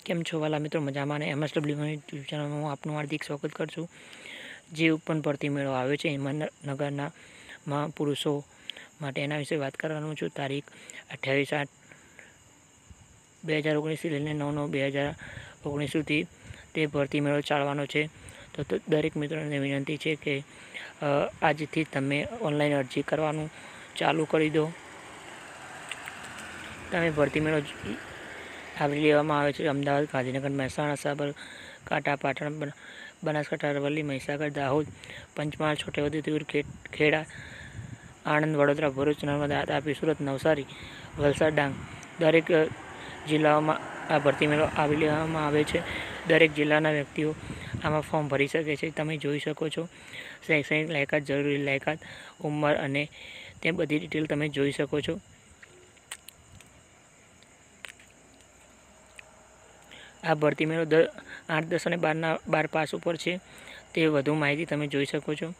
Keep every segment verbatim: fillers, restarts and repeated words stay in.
કેમ છો વાલા મિત્રો? મજામાં? અને એમએસડબલ્યુ યુટ્યુબ ચેનલમાં હું આપનું હાર્દિક સ્વાગત કરું છું. જે ઓપન ભરતી મેળો આવ્યો છે હિમાનગરના માં પુરુષો માટે, એના વિશે વાત કરવાનું છું. તારીખ અઠ્યાવીસ આઠ બે હજાર ઓગણીસથી લઈને નવ નવ બે હજાર ઓગણીસ સુધી તે ભરતી મેળો ચાલવાનો છે. તો દરેક મિત્રોને વિનંતી છે કે આજથી તમે ઓનલાઈન અરજી કરવાનું ચાલુ કરી દો. તમે ભરતી મેળો આવરી લેવામાં આવે છે અમદાવાદ, ગાંધીનગર, મહેસાણા, સાબરકાંઠા, પાટણ, બનાસકાંઠા, અરવલ્લી, મહીસાગર, દાહોદ, પંચમહાલ, છોટાઉદેપુર, ખેડા, આણંદ, વડોદરા, ભરૂચ, નર્મદા, તાપી, સુરત, નવસારી, વલસાડ, ડાંગ દરેક જિલ્લાઓમાં આ ભરતી મેળો આવરી લેવામાં આવે છે. દરેક જિલ્લાના વ્યક્તિઓ આમાં ફોર્મ ભરી શકે છે. તમે જોઈ શકો છો શૈક્ષણિક લાયકાત, જરૂરી લાયકાત, ઉંમર અને તે બધી ડિટેલ તમે જોઈ શકો છો. આ ભરતી મેળો દ આઠ દસ અને બારના બાર પાસ ઉપર છે. તે વધુ માહિતી તમે જોઈ શકો છો.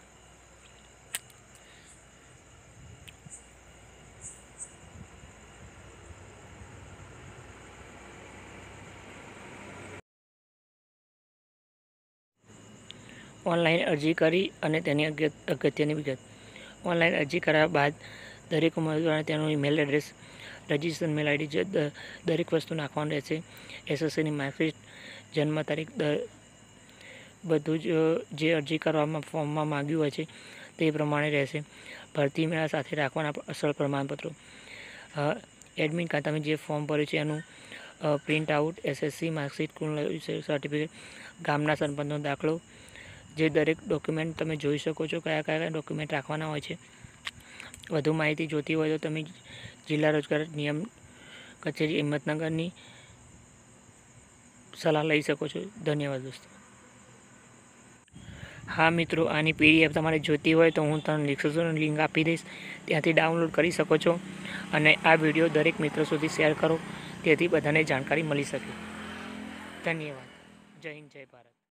ઓનલાઈન અરજી કરી અને તેની અગત્યની વિગત. ઓનલાઈન અરજી કર્યા બાદ દરેક ઉમેદવારને તેનું email address, registration mail ID, દરેક વસ્તુ નાખવાનું રહેશે. એસએસસીની માર્કશીટ, જન્મ તારીખ, બધું જ જે અરજી કરવામાં ફોર્મમાં માંગ્યું હોય છે તે પ્રમાણે રહેશે. ભરતી મેળા સાથે રાખવાના અસલ પ્રમાણપત્રો. એડમિટ કાર્ડ, તમે જે ફોર્મ ભર્યું છે એનું print out, SSC marksheet, certificate, ગામના સરપંચનો દાખલો, જે દરેક ડોક્યુમેન્ટ તમે જોઈ શકો છો કયા કયા ડોક્યુમેન્ટ રાખવાના હોય છે. વધુ માહિતી જોતી હોય તો તમે જિલ્લા રોજગાર નિયમ કચેરી હિંમતનગરની સલાહ લઈ શકો છો. ધન્યવાદ દોસ્તો. હા મિત્રો, આની પીડીએફ તમારે જોઈતી હોય તો હું તમને ડિસ્ક્રિપ્શનમાં લિંક આપી દઈશ, ત્યાંથી ડાઉનલોડ કરી શકો છો. અને આ વિડીયો દરેક મિત્રો સુધી શેર કરો, તેથી બધાને જાણકારી મળી શકે. ધન્યવાદ. જય હિન્દ, જય ભારત.